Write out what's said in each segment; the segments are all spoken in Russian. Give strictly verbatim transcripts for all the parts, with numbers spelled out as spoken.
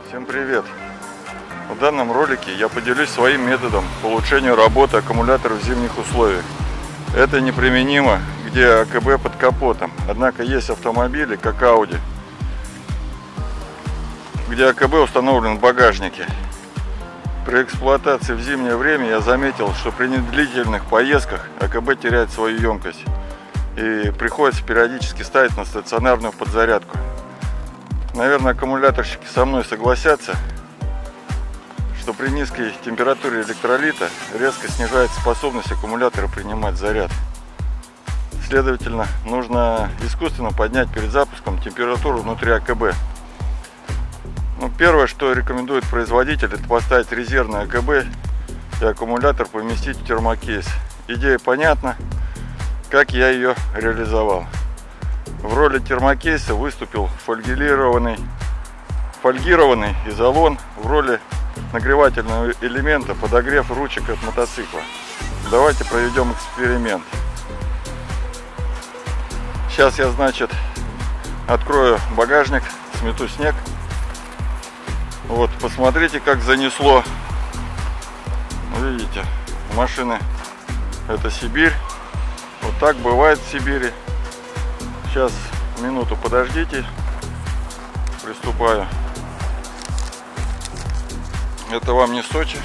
Всем привет! В данном ролике я поделюсь своим методом по улучшению работы аккумулятора в зимних условиях. Это неприменимо, где АКБ под капотом. Однако есть автомобили, как Audi, где АКБ установлен в багажнике. При эксплуатации в зимнее время я заметил, что при недлительных поездках АКБ теряет свою емкость и приходится периодически ставить на стационарную подзарядку. Наверное, аккумуляторщики со мной согласятся, что при низкой температуре электролита резко снижается способность аккумулятора принимать заряд. Следовательно, нужно искусственно поднять перед запуском температуру внутри АКБ. Ну, первое, что рекомендует производитель, это поставить резервный АКБ и аккумулятор поместить в термокейс. Идея понятна, как я ее реализовал. В роли термокейса выступил фольгированный, фольгированный изолон, в роли нагревательного элемента подогрев ручек от мотоцикла. Давайте проведем эксперимент. Сейчас я, значит, открою багажник, смету снег. Вот, посмотрите, как занесло. Видите, машины — это Сибирь. Вот так бывает в Сибири. Сейчас минуту подождите, приступаю. Это вам не Сочи.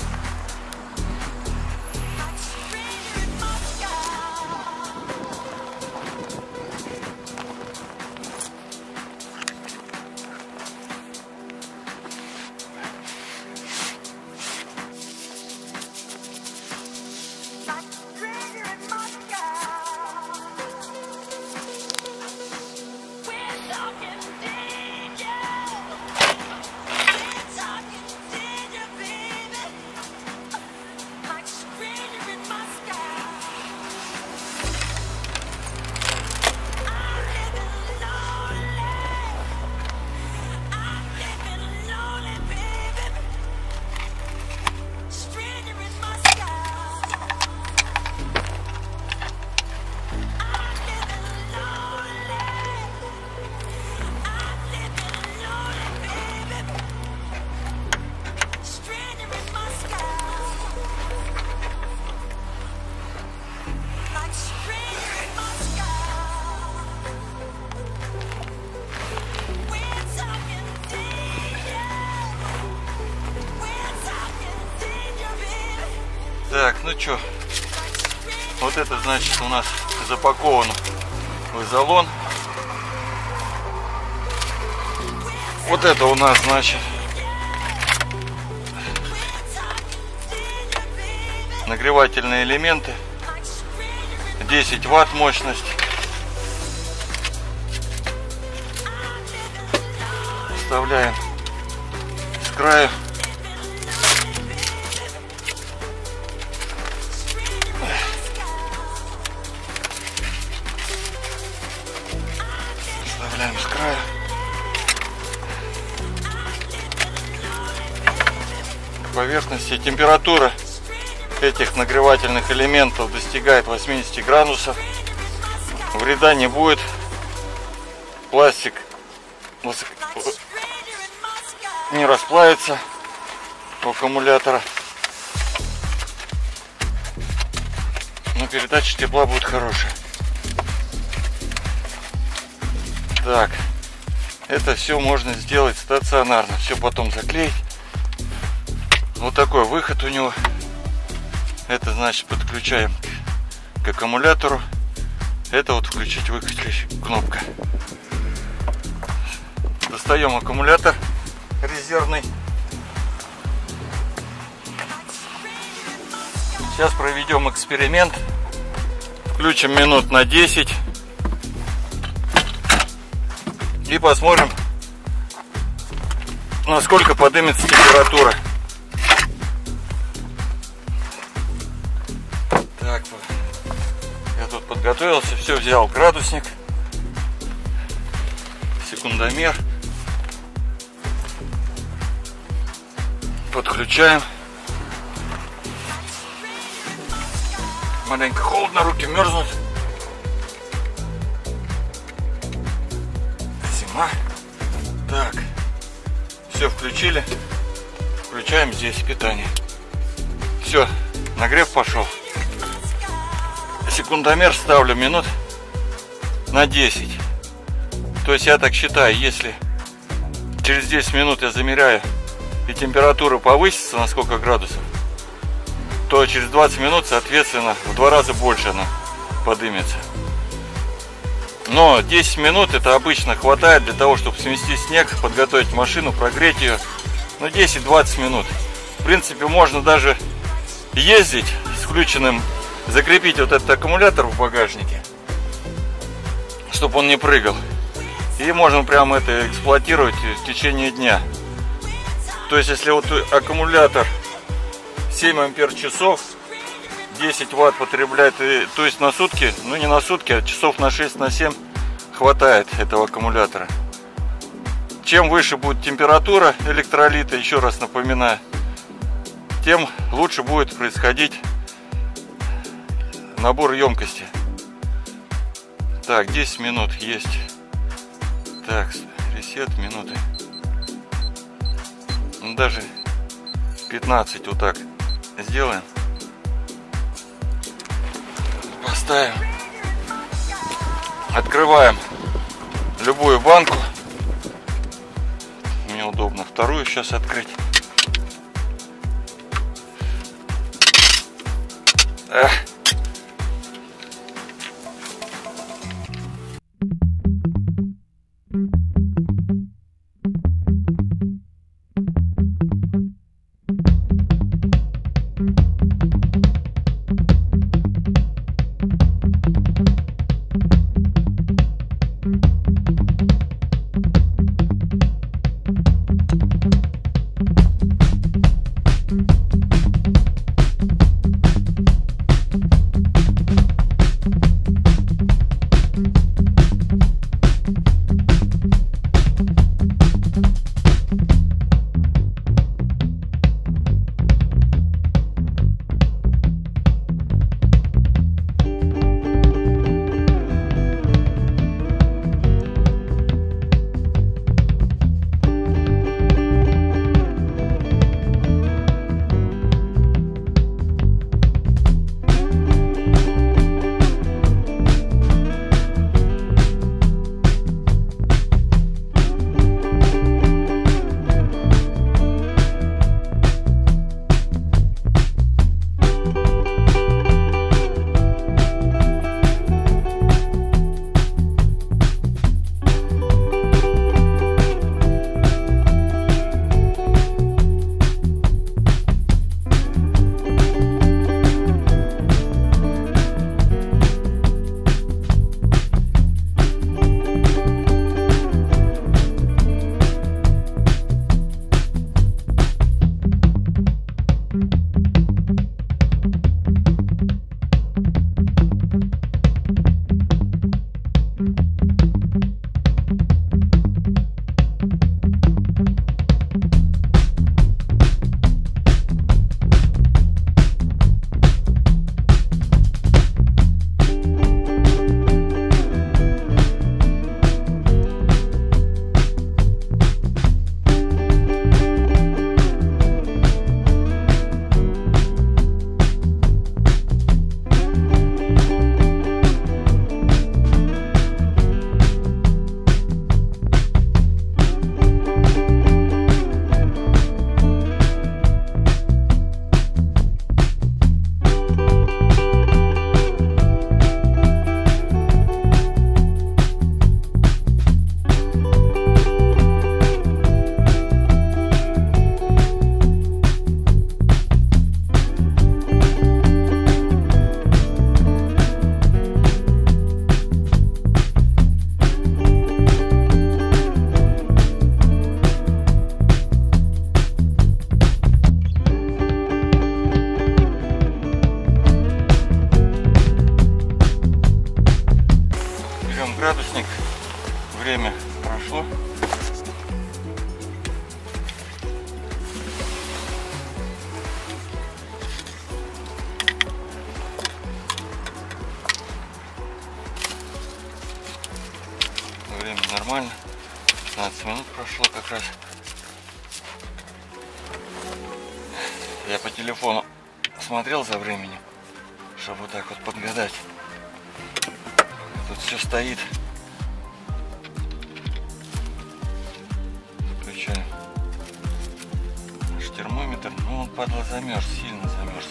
Так, ну что, вот это, значит, у нас запаковано в изолон. Вот это у нас, значит, нагревательные элементы, десять ватт мощность. Вставляем с края. Вставляем с края. К поверхности. Температура этих нагревательных элементов достигает восьмидесяти градусов. Вреда не будет. Пластик не расплавится у аккумулятора. Но передача тепла будет хорошая. Так, это все можно сделать стационарно. Все потом заклеить. Вот такой выход у него. Это, значит, подключаем к аккумулятору. Это вот включить-выключить кнопка. Достаем аккумулятор резервный. Сейчас проведем эксперимент. Включим минут на десять. И посмотрим, насколько поднимется температура. Так, я тут подготовился, все взял, градусник, секундомер. Подключаем. Маленько холодно, руки мерзнут. Зима. Так, Все включили. Включаем здесь питание. Все, нагрев пошел. Секундомер ставлю минут на десять. То есть я так считаю, если через десять минут я замеряю и температура повысится на сколько градусов, то через двадцать минут, соответственно, в два раза больше она подымется. Но десять минут это обычно хватает для того, чтобы смести снег, подготовить машину, прогреть ее. Ну, десять-двадцать минут. В принципе, можно даже ездить с включенным, закрепить вот этот аккумулятор в багажнике, чтобы он не прыгал. И можно прямо это эксплуатировать в течение дня. То есть, если вот аккумулятор семь ампер часов, десять ватт потребляет, и, то есть на сутки, ну не на сутки, а часов на шесть, на семь хватает этого аккумулятора. Чем выше будет температура электролита, еще раз напоминаю, тем лучше будет происходить набор емкости. Так, десять минут есть. Так, ресет минуты. Ну, даже пятнадцать вот так сделаем. Поставим. Открываем любую банку. Мне удобно вторую сейчас открыть. Эх. Градусник, время прошло. Время нормально, пятнадцать минут прошло как раз. я по телефону смотрел за временем, чтобы вот так вот подгадать. Тут все стоит. Включаем наш термометр. Ну, он, падла, замерз, сильно замерз.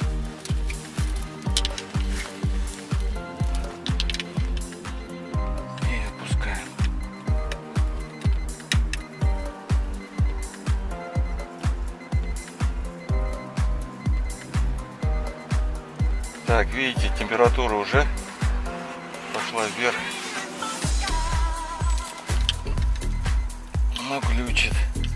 И опускаем. Так, видите, температура уже пошла вверх. Она глючит.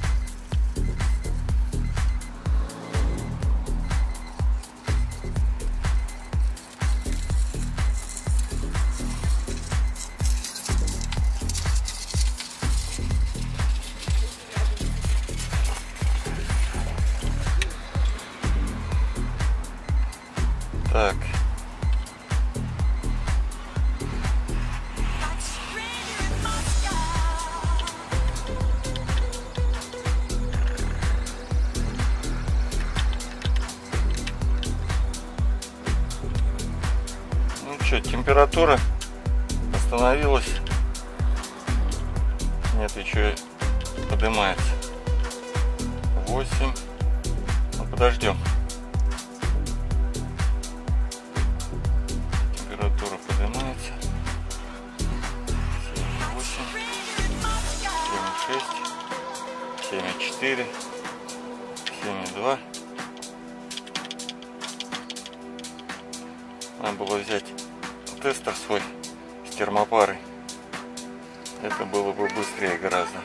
Так. Ну что, температура остановилась. Нет, еще поднимается. восемь. Ну, подождем. Температура поднимается. семь и восемь, семь и шесть, семь и четыре, семь и два. Надо было взять тестер свой с термопарой. Это было бы быстрее гораздо.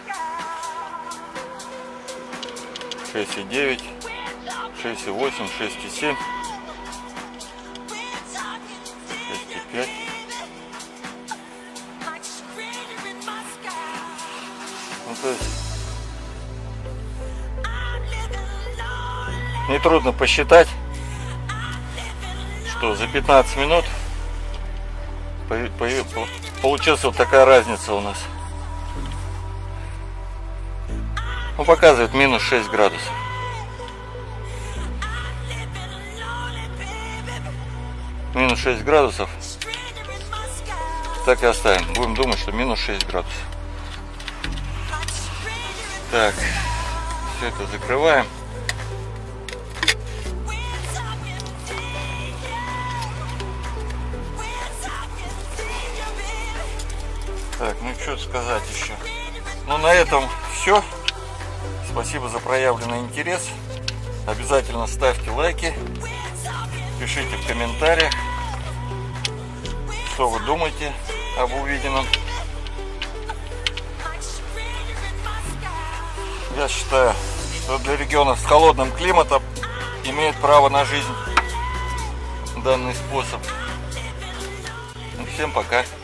шесть и девять, шесть и восемь, шесть и семь. пять. Ну, то есть нетрудно посчитать, что за пятнадцать минут получилась вот такая разница у нас. Он показывает минус шесть градусов. Минус шесть градусов. Так и оставим. Будем думать, что минус шесть градусов. Так, все это закрываем. Так, ну что сказать еще. Ну, на этом все. Спасибо за проявленный интерес. Обязательно ставьте лайки. Пишите в комментариях, что вы думаете об увиденном. Я считаю, что для регионов с холодным климатом имеет право на жизнь данный способ. Всем пока.